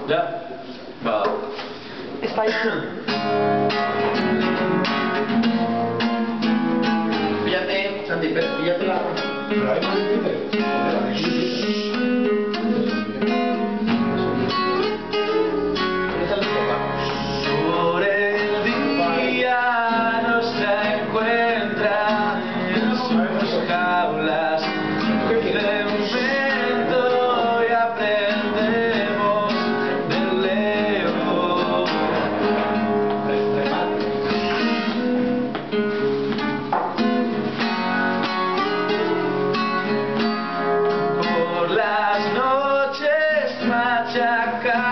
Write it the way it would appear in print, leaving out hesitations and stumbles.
Ya. Va. Está ahí. Píllate, Santi, píllate la... Pero ahí no hay límite. Joder, hay Sobre el día nos encuentran en sus jaulas de momento y aprendemos de lejos. Por las noches machacadas